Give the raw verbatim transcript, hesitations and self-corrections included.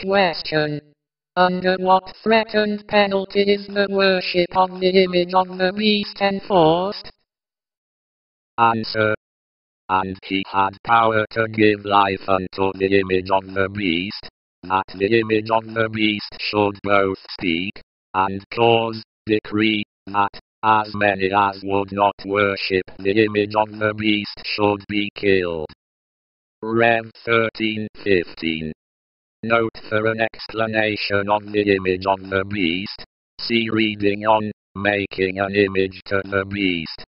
Question. Under what threatened penalty is the worship of the image of the beast enforced? Answer. And he had power to give life unto the image of the beast, that the image of the beast should both speak, and cause, decree, that, as many as would not worship the image of the beast should be killed. Rev thirteen fifteen. Note for an explanation of the image of the beast, see reading on, Making an Image to the Beast.